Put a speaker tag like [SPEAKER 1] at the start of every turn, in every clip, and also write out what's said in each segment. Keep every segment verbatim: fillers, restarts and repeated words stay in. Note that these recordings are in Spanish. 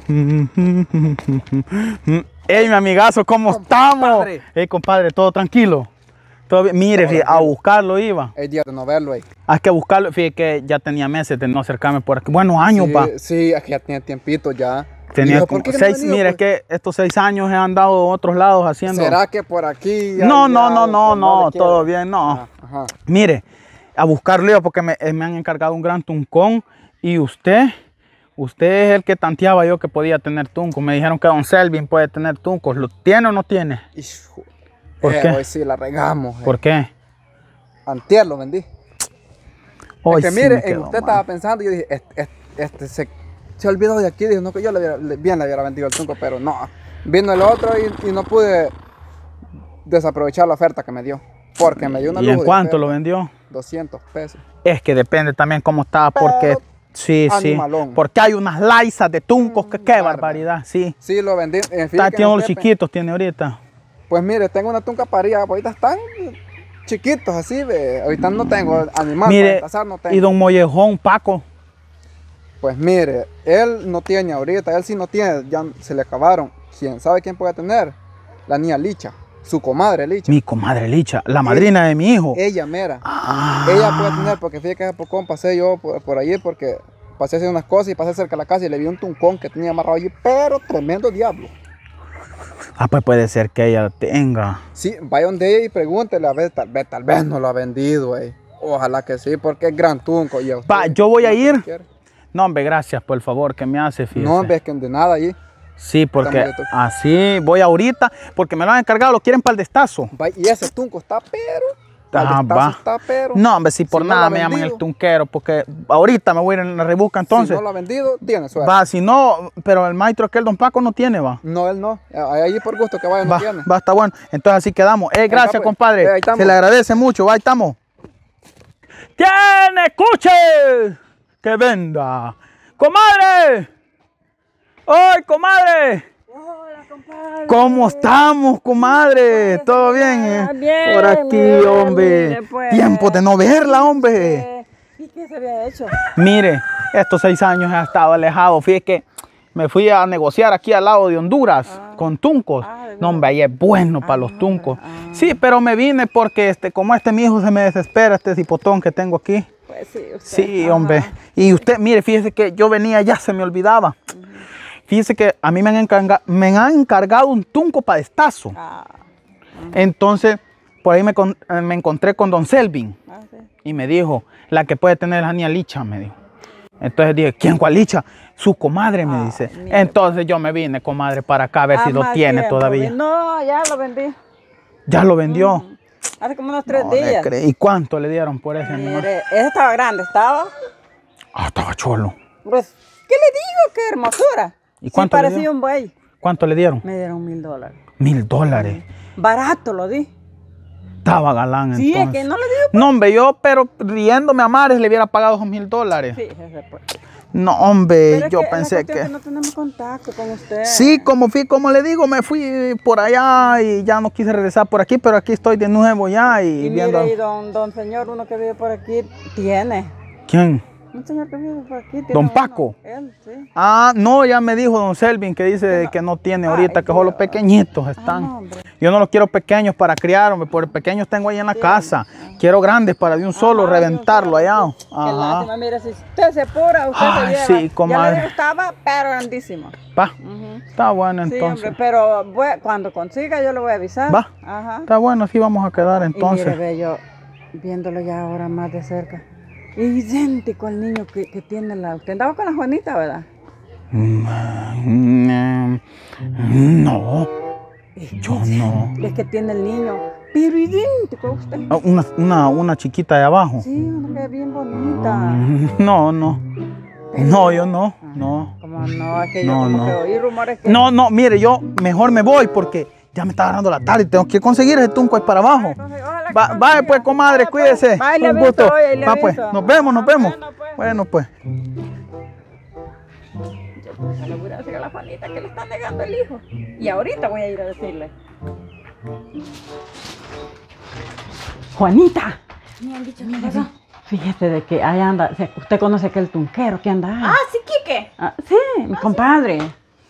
[SPEAKER 1] Ey, mi amigazo, ¿cómo
[SPEAKER 2] Compadre.
[SPEAKER 1] estamos? Ey, compadre, todo tranquilo. Todo bien. Mire,
[SPEAKER 2] Todo
[SPEAKER 1] fíjate, a buscarlo iba.
[SPEAKER 2] Es día de no verlo, eh.
[SPEAKER 1] Hay que buscarlo. Fíjate que ya tenía meses de no acercarme por aquí. Buenos años,
[SPEAKER 2] Sí,
[SPEAKER 1] pa.
[SPEAKER 2] sí, es que ya tenía tiempito ya.
[SPEAKER 1] Tenía
[SPEAKER 2] Dijo,
[SPEAKER 1] como
[SPEAKER 2] ¿por qué no ha
[SPEAKER 1] seis,
[SPEAKER 2] venido,
[SPEAKER 1] mira,
[SPEAKER 2] pues?
[SPEAKER 1] es que estos seis años he andado a otros lados haciendo.
[SPEAKER 2] ¿Será que por aquí? ya-
[SPEAKER 1] No,
[SPEAKER 2] ya
[SPEAKER 1] no, no, no,
[SPEAKER 2] que
[SPEAKER 1] no,
[SPEAKER 2] le quiere?
[SPEAKER 1] todo bien, no.
[SPEAKER 2] Ah, ajá.
[SPEAKER 1] Mire, a buscarlo iba porque me, eh, me han encargado un gran tuncón y usted, usted es el que tanteaba yo que podía tener tunco. Me dijeron que don Selvin puede tener tuncos. ¿Lo tiene o no tiene?
[SPEAKER 2] Hijo,
[SPEAKER 1] ¿Por
[SPEAKER 2] eh,
[SPEAKER 1] qué?
[SPEAKER 2] Hoy sí la regamos. eh.
[SPEAKER 1] ¿Por qué?
[SPEAKER 2] Antier lo vendí.
[SPEAKER 1] Hoy
[SPEAKER 2] es que
[SPEAKER 1] sí
[SPEAKER 2] mire,
[SPEAKER 1] me
[SPEAKER 2] en
[SPEAKER 1] quedó
[SPEAKER 2] usted
[SPEAKER 1] mal.
[SPEAKER 2] estaba pensando y yo dije, este, este, este se, se olvidó de aquí. Dijo, no, que yo le hubiera, le- bien le hubiera vendido el tunco, pero no. Vino el otro y, y no pude desaprovechar la oferta que me dio. Porque me dio una
[SPEAKER 1] ¿Y
[SPEAKER 2] luz
[SPEAKER 1] en
[SPEAKER 2] de
[SPEAKER 1] cuánto lo
[SPEAKER 2] oferta,
[SPEAKER 1] vendió?
[SPEAKER 2] doscientos pesos.
[SPEAKER 1] Es que depende también cómo estaba, porque
[SPEAKER 2] Pero
[SPEAKER 1] sí, sí,
[SPEAKER 2] animalón.
[SPEAKER 1] porque hay unas laizas de tuncos que qué
[SPEAKER 2] bárbaro.
[SPEAKER 1] barbaridad, sí.
[SPEAKER 2] Sí, lo vendí. En fin,
[SPEAKER 1] Está,
[SPEAKER 2] que
[SPEAKER 1] tiene
[SPEAKER 2] no
[SPEAKER 1] los
[SPEAKER 2] sepa.
[SPEAKER 1] chiquitos, tiene ahorita.
[SPEAKER 2] Pues mire, tengo una tunca parida, ahorita están chiquitos así, ve. Ahorita no tengo animal
[SPEAKER 1] Mire,
[SPEAKER 2] para empezar, no tengo.
[SPEAKER 1] y don Mollejón, Paco,
[SPEAKER 2] Pues mire, él no tiene ahorita, él sí no tiene, ya se le acabaron. ¿Quién sabe quién puede tener? La niña Licha, su comadre Licha.
[SPEAKER 1] mi comadre Licha, la madrina de mi hijo.
[SPEAKER 2] Ella mera.
[SPEAKER 1] Ah.
[SPEAKER 2] Ella puede tener, porque fíjate que hace poco pasé yo por, por allí porque pasé a hacer unas cosas y pasé cerca de la casa y le vi un tuncón que tenía amarrado allí, pero tremendo diablo.
[SPEAKER 1] Ah, pues puede ser que ella tenga.
[SPEAKER 2] Sí, vaya donde ella y pregúntele, a ver, tal vez, tal vez no lo ha vendido, eh. Ojalá que sí, porque es gran tunco. Y a usted,
[SPEAKER 1] Va, yo voy a
[SPEAKER 2] ¿cuánto
[SPEAKER 1] ir.
[SPEAKER 2] le quiere?
[SPEAKER 1] No, hombre, gracias por el favor que me hace, fíjese.
[SPEAKER 2] No, ves que de nada allí.
[SPEAKER 1] Sí, porque
[SPEAKER 2] Estamos de to-
[SPEAKER 1] así voy ahorita, porque me lo han encargado, lo quieren para el destazo.
[SPEAKER 2] Va, y ese tunco está pero.
[SPEAKER 1] Ah,
[SPEAKER 2] al destazo
[SPEAKER 1] va.
[SPEAKER 2] está pero.
[SPEAKER 1] No, hombre, si por
[SPEAKER 2] Si no
[SPEAKER 1] nada
[SPEAKER 2] lo ha
[SPEAKER 1] me llaman
[SPEAKER 2] vendido.
[SPEAKER 1] el tunquero, porque ahorita me voy a ir en la rebusca entonces.
[SPEAKER 2] Si no lo ha vendido, tiene suerte.
[SPEAKER 1] Va, si no, pero el maestro aquel don Paco no tiene, va.
[SPEAKER 2] No, él no. Allí por gusto que vaya no
[SPEAKER 1] Va,
[SPEAKER 2] tiene.
[SPEAKER 1] va, está bueno. Entonces así quedamos. Eh, gracias,
[SPEAKER 2] pues.
[SPEAKER 1] compadre.
[SPEAKER 2] Eh, ahí estamos.
[SPEAKER 1] Se le agradece mucho. Va, ahí estamos. ¿Quién escuche? Que venda. ¡Comadre! ¡Ay, comadre!
[SPEAKER 3] Hola, compadre.
[SPEAKER 1] ¿Cómo estamos, comadre?
[SPEAKER 3] Pues,
[SPEAKER 1] ¿Todo bien? eh?
[SPEAKER 3] bien,
[SPEAKER 1] Por aquí,
[SPEAKER 3] bien,
[SPEAKER 1] hombre.
[SPEAKER 3] mire, pues.
[SPEAKER 1] Tiempo de no verla, hombre.
[SPEAKER 3] Eh, ¿Y qué se había hecho?
[SPEAKER 1] Mire, estos seis años he estado alejado. Fíjate que me fui a negociar aquí al lado de Honduras con tuncos.
[SPEAKER 3] Ah, ¿de
[SPEAKER 1] No, hombre, ahí es bueno para los
[SPEAKER 3] Ah,
[SPEAKER 1] tuncos.
[SPEAKER 3] ah.
[SPEAKER 1] Sí, pero me vine porque este, como este mi hijo se me desespera, este cipotón que tengo aquí.
[SPEAKER 3] Pues sí, usted.
[SPEAKER 1] Sí,
[SPEAKER 3] Ajá.
[SPEAKER 1] hombre. Y usted, mire, fíjese que yo venía ya, se me olvidaba. Fíjese que a mí me han encargado, me han encargado un tunco para destazo.
[SPEAKER 3] Ah,
[SPEAKER 1] Entonces, por ahí me, con- eh, me encontré con don Selvin
[SPEAKER 3] ah, sí.
[SPEAKER 1] y me dijo, la que puede tener la niña Licha, me dijo. Entonces dije, ¿quién cuál Licha? Su comadre, me
[SPEAKER 3] Ah,
[SPEAKER 1] dice.
[SPEAKER 3] mire.
[SPEAKER 1] Entonces yo me vine, comadre, para acá a ver si
[SPEAKER 3] Ah,
[SPEAKER 1] lo
[SPEAKER 3] más
[SPEAKER 1] tiene
[SPEAKER 3] tiempo,
[SPEAKER 1] todavía.
[SPEAKER 3] vi- No, ya lo vendí.
[SPEAKER 1] Ya lo vendió.
[SPEAKER 3] Hace como unos tres
[SPEAKER 1] No le
[SPEAKER 3] días.
[SPEAKER 1] creí. ¿Y cuánto le dieron por ese animal?
[SPEAKER 3] Mire, ese estaba grande, estaba.
[SPEAKER 1] Ah, estaba cholo.
[SPEAKER 3] Pues, ¿qué le digo? ¡Qué hermosura!
[SPEAKER 1] ¿Y cuánto
[SPEAKER 3] sí,
[SPEAKER 1] le
[SPEAKER 3] parecía
[SPEAKER 1] dio?
[SPEAKER 3] un buey.
[SPEAKER 1] ¿Cuánto le dieron?
[SPEAKER 3] Me dieron mil dólares.
[SPEAKER 1] Mil dólares.
[SPEAKER 3] Barato lo di.
[SPEAKER 1] Estaba galán
[SPEAKER 3] Sí, es
[SPEAKER 1] entonces.
[SPEAKER 3] que no le digo.
[SPEAKER 1] No, hombre, yo, pero riéndome a mares, le hubiera pagado esos mil dólares.
[SPEAKER 3] Fíjese, pues.
[SPEAKER 1] No, hombre,
[SPEAKER 3] Pero es
[SPEAKER 1] yo
[SPEAKER 3] que la
[SPEAKER 1] pensé
[SPEAKER 3] cuestión
[SPEAKER 1] que...
[SPEAKER 3] es que no tenemos contacto con usted.
[SPEAKER 1] Sí, como fui, como le digo, me fui por allá y ya no quise regresar por aquí, pero aquí estoy de nuevo ya y,
[SPEAKER 3] Y
[SPEAKER 1] viendo...
[SPEAKER 3] mire, y don, don señor, uno que vive por aquí, tiene.
[SPEAKER 1] ¿Quién?
[SPEAKER 3] Un señor que vive por aquí. Tiene
[SPEAKER 1] ¿Don
[SPEAKER 3] uno.
[SPEAKER 1] Paco?
[SPEAKER 3] Él, sí.
[SPEAKER 1] Ah, no, ya me dijo don Selvin que dice
[SPEAKER 3] no.
[SPEAKER 1] que no tiene
[SPEAKER 3] Ay,
[SPEAKER 1] ahorita, que solo
[SPEAKER 3] Dios.
[SPEAKER 1] pequeñitos
[SPEAKER 3] Ah,
[SPEAKER 1] están.
[SPEAKER 3] no, hombre.
[SPEAKER 1] Yo no los quiero pequeños para criar, hombre, por pequeños tengo ahí en la
[SPEAKER 3] Sí.
[SPEAKER 1] casa. Quiero grandes para de un solo
[SPEAKER 3] Ajá, de un
[SPEAKER 1] reventarlo
[SPEAKER 3] solo,
[SPEAKER 1] allá.
[SPEAKER 3] sí. Qué
[SPEAKER 1] Ajá.
[SPEAKER 3] lástima, mire, si usted se apura, usted
[SPEAKER 1] Ay,
[SPEAKER 3] se lleva.
[SPEAKER 1] sí,
[SPEAKER 3] Ya
[SPEAKER 1] comadre.
[SPEAKER 3] le digo, estaba, pero grandísimo.
[SPEAKER 1] Va,
[SPEAKER 3] Ujú.
[SPEAKER 1] está bueno
[SPEAKER 3] Sí,
[SPEAKER 1] entonces.
[SPEAKER 3] hombre, pero voy- cuando consiga yo le voy a avisar.
[SPEAKER 1] Va.
[SPEAKER 3] Ajá.
[SPEAKER 1] Está bueno, así vamos a quedar
[SPEAKER 3] Y
[SPEAKER 1] entonces.
[SPEAKER 3] mire, ve yo, viéndolo ya ahora más de cerca, idéntico al niño que, que tiene la... Usted andaba con la Juanita, ¿verdad?
[SPEAKER 1] Mm, No, yo no.
[SPEAKER 3] Es que tiene el niño, pero idéntico a usted.
[SPEAKER 1] Ah, Una, una, una chiquita de abajo.
[SPEAKER 3] Sí, una que es bien bonita.
[SPEAKER 1] Mm, No, no. No, yo no. No.
[SPEAKER 3] Como no, es que yo
[SPEAKER 1] No,
[SPEAKER 3] como
[SPEAKER 1] no.
[SPEAKER 3] que oí rumores que...
[SPEAKER 1] No, no, mire, yo mejor me voy porque ya me está agarrando la tarde y tengo que conseguir ese tunco ahí para abajo.
[SPEAKER 3] Ojalá que
[SPEAKER 1] Va,
[SPEAKER 3] consiga.
[SPEAKER 1] vaya pues, comadre,
[SPEAKER 3] Vaya, pues.
[SPEAKER 1] cuídese.
[SPEAKER 3] Vaya, le
[SPEAKER 1] Un
[SPEAKER 3] aviso,
[SPEAKER 1] gusto.
[SPEAKER 3] oye, le
[SPEAKER 1] Va pues,
[SPEAKER 3] aviso.
[SPEAKER 1] nos vemos, nos
[SPEAKER 3] Ah,
[SPEAKER 1] vemos.
[SPEAKER 3] bueno, pues.
[SPEAKER 1] Bueno, pues.
[SPEAKER 3] Yo le voy a decir a la Juanita que le está negando el hijo. Y ahorita voy a ir a decirle. Juanita,
[SPEAKER 4] Me han dicho qué pasó.
[SPEAKER 3] fíjese de que ahí anda, se- usted conoce que el tunquero que anda ahí.
[SPEAKER 4] Ah, sí, Quique.
[SPEAKER 3] Ah, sí, mi compadre.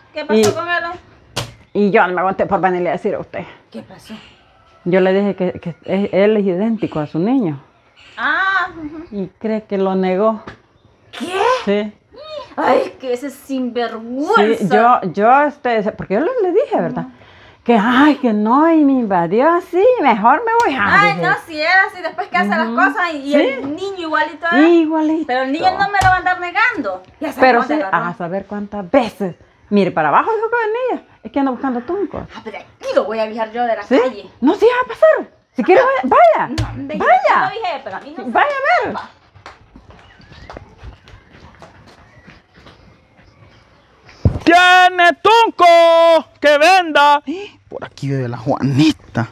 [SPEAKER 4] ¿Qué pasó
[SPEAKER 3] Y-
[SPEAKER 4] con él?
[SPEAKER 3] Y yo no me aguanté por venirle a decir a usted.
[SPEAKER 4] ¿Qué pasó?
[SPEAKER 3] Yo le dije que, que es- él es idéntico a su niño.
[SPEAKER 4] Ah, ujú.
[SPEAKER 3] Y cree que lo negó.
[SPEAKER 4] ¿qué?
[SPEAKER 3] Sí.
[SPEAKER 4] Ay, que ese sinvergüenza.
[SPEAKER 3] Sí, yo, yo, este, porque yo le, le dije, ¿verdad? Que, ay, que no, y me invadió así, mejor me voy a...
[SPEAKER 4] Ay, no, si era así, después que hace las
[SPEAKER 3] Ujú.
[SPEAKER 4] cosas y, y
[SPEAKER 3] Sí.
[SPEAKER 4] el niño igualito es.
[SPEAKER 3] Igualito.
[SPEAKER 4] Pero el niño no me lo va a andar negando. Ya sabes
[SPEAKER 3] Pero
[SPEAKER 4] dónde
[SPEAKER 3] sí,
[SPEAKER 4] agarró.
[SPEAKER 3] a saber cuántas veces. Mire, para abajo dijo que venía. Es que anda buscando tuncos.
[SPEAKER 4] Ah, pero aquí lo voy a avisar yo de la
[SPEAKER 3] ¿Sí?
[SPEAKER 4] calle.
[SPEAKER 3] No, sí, va a pasar. Si quiere, vaya. Vaya.
[SPEAKER 4] No, hombre, yo
[SPEAKER 3] Vaya.
[SPEAKER 4] lo dije, pero a mí no se
[SPEAKER 3] Vaya a ver.
[SPEAKER 4] preocupa.
[SPEAKER 1] ¡Tiene tunco! ¡Que venda! Por aquí vive la Juanita.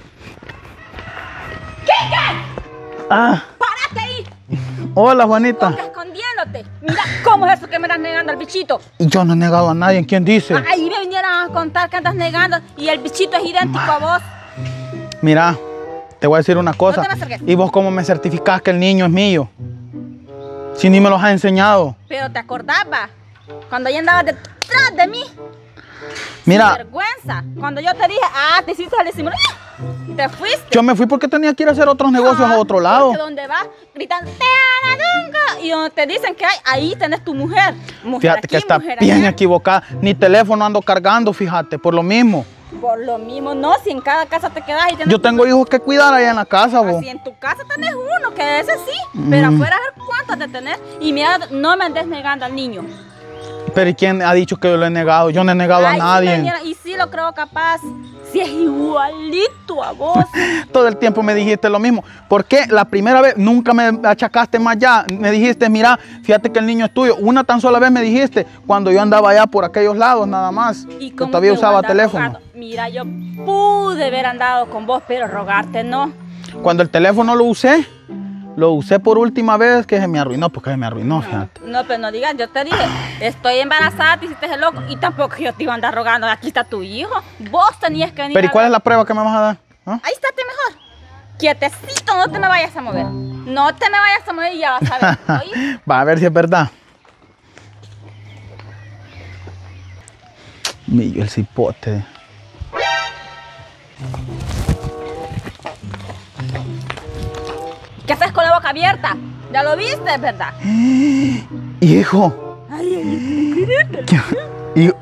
[SPEAKER 4] ¿Qué?
[SPEAKER 1] Ah,
[SPEAKER 4] ¡Párate ahí!
[SPEAKER 1] hola Juanita.
[SPEAKER 4] ¡Estás escondiéndote! Mira, ¿cómo es eso que me estás negando al bichito?
[SPEAKER 1] Y yo no he negado a nadie. ¿Quién dice?
[SPEAKER 4] Ahí me vinieron a contar que andas negando y el bichito es idéntico a vos.
[SPEAKER 1] Mira, te voy a decir una cosa.
[SPEAKER 4] No te me acerques.
[SPEAKER 1] ¿Y vos cómo me certificás que el niño es mío? Si ni me los has enseñado.
[SPEAKER 4] Pero te acordabas cuando ya andabas detrás de mí.
[SPEAKER 1] Mira,
[SPEAKER 4] Sin vergüenza. Cuando yo te dije, ah, te hiciste el disimulo, te fuiste.
[SPEAKER 1] yo me fui porque tenía que ir a hacer otros negocios
[SPEAKER 4] Ah,
[SPEAKER 1] a otro lado.
[SPEAKER 4] Porque donde vas gritando, te anatunco, y donde te dicen que hay, ahí tenés tu mujer. Mujer
[SPEAKER 1] Fíjate
[SPEAKER 4] aquí,
[SPEAKER 1] que está
[SPEAKER 4] mujer
[SPEAKER 1] bien
[SPEAKER 4] allá.
[SPEAKER 1] equivocada. Ni teléfono ando cargando, fíjate, por lo mismo.
[SPEAKER 4] Por lo mismo, no, si en cada casa te quedas y tenés
[SPEAKER 1] Yo
[SPEAKER 4] tu-
[SPEAKER 1] tengo hijos que cuidar allá en la casa, vos.
[SPEAKER 4] Así en tu casa tenés uno, que ese sí, pero
[SPEAKER 1] Mm.
[SPEAKER 4] afuera a ver cuántos te tenés. Y mira, no me andes negando al niño.
[SPEAKER 1] Pero ¿y quién ha dicho que yo lo he negado? Yo no he negado
[SPEAKER 4] Ay,
[SPEAKER 1] a
[SPEAKER 4] sí
[SPEAKER 1] nadie.
[SPEAKER 4] me vinieron- y sí lo creo capaz. Si es igualito a vos.
[SPEAKER 1] Todo el tiempo me dijiste lo mismo. ¿Por qué la primera vez nunca me achacaste más ya? Me dijiste, mira, fíjate que el niño es tuyo. Una tan sola vez me dijiste, cuando yo andaba allá por aquellos lados nada más.
[SPEAKER 4] Y
[SPEAKER 1] Yo
[SPEAKER 4] cómo
[SPEAKER 1] todavía
[SPEAKER 4] te voy a
[SPEAKER 1] usaba
[SPEAKER 4] andar
[SPEAKER 1] teléfono.
[SPEAKER 4] rogando. Mira, yo pude haber andado con vos, pero rogarte no.
[SPEAKER 1] Cuando el teléfono lo usé, lo usé por última vez que se me arruinó, porque se me arruinó, fíjate.
[SPEAKER 4] No, pero no digas, yo te dije, estoy embarazada, te hiciste el loco y tampoco yo te iba a andar rogando. Aquí está tu hijo. Vos tenías que venir.
[SPEAKER 1] Pero ¿y
[SPEAKER 4] a
[SPEAKER 1] cuál
[SPEAKER 4] ver.
[SPEAKER 1] es la prueba que me vas a dar? ¿Ah?
[SPEAKER 4] Ahí estate mejor. Quietecito, no te me vayas a mover. No te me vayas a mover y ya vas a ver. ¿Oí?
[SPEAKER 1] Va a ver si es verdad. Millo el cipote.
[SPEAKER 4] ¿Qué haces con la boca abierta? Ya lo viste, es verdad.
[SPEAKER 1] Hijo.
[SPEAKER 4] Ay,
[SPEAKER 1] ¿Qué? Hijo.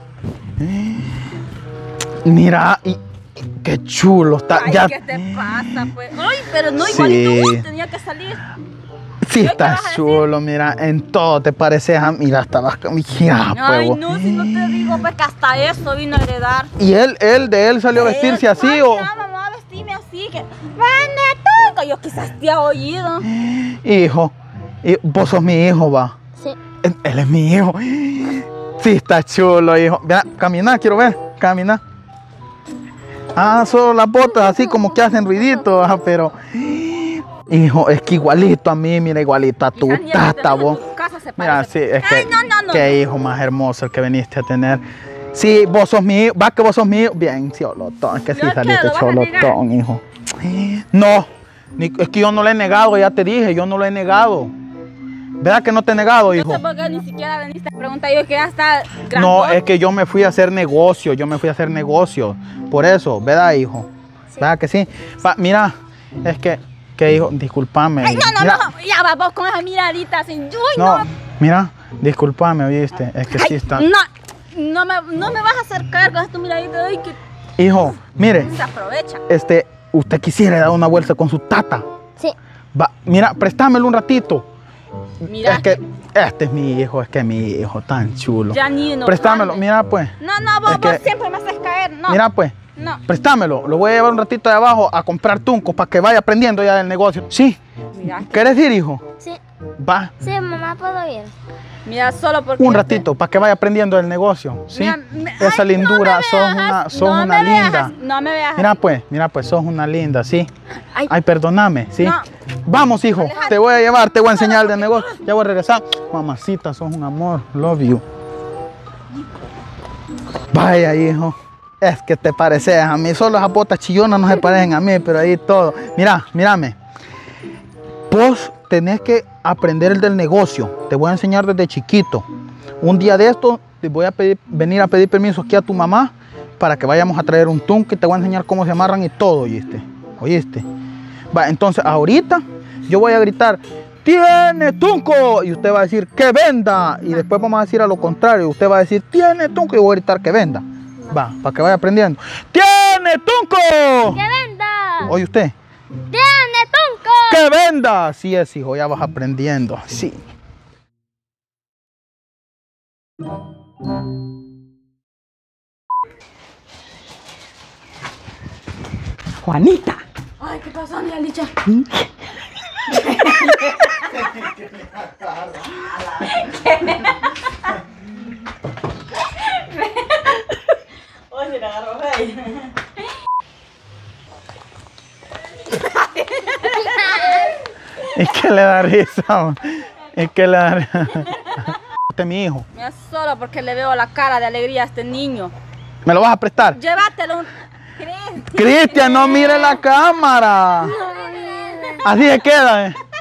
[SPEAKER 1] Mira, y, qué chulo está.
[SPEAKER 4] ay,
[SPEAKER 1] ya.
[SPEAKER 4] ¿qué te pasa, pues? Ay, pero no,
[SPEAKER 1] Sí.
[SPEAKER 4] igualito vos tenía que salir.
[SPEAKER 1] Sí,
[SPEAKER 4] ¿Qué
[SPEAKER 1] está
[SPEAKER 4] vas a decir?
[SPEAKER 1] chulo, mira, en todo te pareces a. Mira, estabas con mi hija,
[SPEAKER 4] Ay,
[SPEAKER 1] pues,
[SPEAKER 4] no, si no te digo, pues que hasta eso vino a heredar.
[SPEAKER 1] ¿Y él, él, de él salió a vestirse
[SPEAKER 4] Eh,
[SPEAKER 1] así
[SPEAKER 4] ay,
[SPEAKER 1] o?
[SPEAKER 4] No, mamá, vestime así, que... ¡Vende tú! Yo quizás te ha oído.
[SPEAKER 1] Hijo, y vos sos mi hijo, va.
[SPEAKER 4] Sí.
[SPEAKER 1] Él, él es mi hijo. Sí, está chulo, hijo. Mira, camina, quiero ver, camina. Ah, solo las botas así como que hacen ruidito, ah, pero... Hijo, es que igualito a mí, mira, igualito a tu
[SPEAKER 4] Quizás ni el que
[SPEAKER 1] tata,
[SPEAKER 4] tenés en
[SPEAKER 1] vos.
[SPEAKER 4] tu casa se
[SPEAKER 1] Mira,
[SPEAKER 4] parece.
[SPEAKER 1] sí, es que...
[SPEAKER 4] Ay, no, no, no.
[SPEAKER 1] Qué hijo más hermoso el que viniste a tener. Sí, vos sos mi hijo, va que vos sos mi hijo. Bien, cholotón, es que sí
[SPEAKER 4] ¿Yo qué,
[SPEAKER 1] saliste
[SPEAKER 4] lo vas a negar?
[SPEAKER 1] cholotón, hijo. No, ni- es que yo no lo he negado, ya te dije, yo no lo he negado. ¿Verdad que no te he negado,
[SPEAKER 4] No
[SPEAKER 1] hijo?
[SPEAKER 4] sé por qué ni siquiera veniste a preguntar yo que ya está grande.
[SPEAKER 1] No, es que yo me fui a hacer negocio, yo me fui a hacer negocio. Por eso, ¿verdad, hijo? ¿Verdad que sí? Pa- mira, es que, que hijo, discúlpame.
[SPEAKER 4] Ay, no, no,
[SPEAKER 1] Mira,
[SPEAKER 4] no, ya vas vos con esa miradita así. Uy,
[SPEAKER 1] no,
[SPEAKER 4] no.
[SPEAKER 1] mira, discúlpame, ¿oíste? Es que
[SPEAKER 4] Ay,
[SPEAKER 1] sí está...
[SPEAKER 4] no, no me, no me vas a acercar con tu miradita. Ay, que
[SPEAKER 1] Hijo, mire,
[SPEAKER 4] se aprovecha.
[SPEAKER 1] este, usted quisiera dar una vuelta con su tata.
[SPEAKER 4] Sí.
[SPEAKER 1] Va, mira, préstamelo un ratito.
[SPEAKER 4] Mira,
[SPEAKER 1] Es que este es mi hijo, es que es mi hijo, tan chulo.
[SPEAKER 4] ya ni no.
[SPEAKER 1] Préstamelo, mira pues.
[SPEAKER 4] No, no, vos,
[SPEAKER 1] Es que-
[SPEAKER 4] vos siempre me haces caer. No.
[SPEAKER 1] Mira pues,
[SPEAKER 4] No.
[SPEAKER 1] préstamelo. Lo voy a llevar un ratito de abajo a comprar tuncos para que vaya aprendiendo ya del negocio. Sí.
[SPEAKER 4] Mira,
[SPEAKER 1] ¿Quieres ir, hijo?
[SPEAKER 5] Sí,
[SPEAKER 1] Va,
[SPEAKER 5] sí, mamá, puedo ir.
[SPEAKER 4] mira, solo porque.
[SPEAKER 1] un
[SPEAKER 4] yo
[SPEAKER 1] ratito para que vaya aprendiendo del negocio. Sí.
[SPEAKER 4] Mira, me-
[SPEAKER 1] Esa
[SPEAKER 4] ay,
[SPEAKER 1] lindura,
[SPEAKER 4] no me
[SPEAKER 1] sos
[SPEAKER 4] veas
[SPEAKER 1] una,
[SPEAKER 4] así,
[SPEAKER 1] sos
[SPEAKER 4] no
[SPEAKER 1] una
[SPEAKER 4] me veas
[SPEAKER 1] linda.
[SPEAKER 4] así, No me veas.
[SPEAKER 1] Mira
[SPEAKER 4] así.
[SPEAKER 1] pues, mira pues, sos una linda, sí.
[SPEAKER 4] Ay.
[SPEAKER 1] Ay, perdóname, sí.
[SPEAKER 4] No.
[SPEAKER 1] Vamos, hijo, te voy a llevar, te voy a enseñar del negocio. Ya voy a regresar. Mamacita, sos un amor. Love you. Vaya, hijo. Es que te pareces a mí. Solo esas botas chillonas no se parecen a mí, pero ahí todo. Mira, mírame. Vos tenés que aprender el del negocio. Te voy a enseñar desde chiquito. Un día de esto te voy a pedir, venir a pedir permiso aquí a tu mamá para que vayamos a traer un tunco y te voy a enseñar cómo se amarran y todo, ¿oíste? ¿Oíste? Va, entonces ahorita yo voy a gritar, ¡tiene tunco! Y usted va a decir, ¡que venda! Y después vamos a decir a lo contrario, usted va a decir, ¡tiene tunco! Y voy a gritar, ¡que venda! Va, para que vaya aprendiendo. ¡Tiene tunco!
[SPEAKER 5] ¡Que venda!
[SPEAKER 1] Oye usted.
[SPEAKER 5] ¡Tiene tunco!
[SPEAKER 1] ¡Que venda! Así es, hijo, ya vas aprendiendo. Sí.
[SPEAKER 3] Juanita.
[SPEAKER 4] Ay, ¿qué pasó, mi Alicia? Oye, la agarró ahí.
[SPEAKER 1] Es que le da risa. Es que le da risa. Este es mi hijo.
[SPEAKER 4] Me solo porque le veo la cara de alegría a este niño.
[SPEAKER 1] ¿Me lo vas a prestar?
[SPEAKER 4] Llévatelo. Cristian.
[SPEAKER 1] Cristian, no mire la cámara. Así se queda, eh.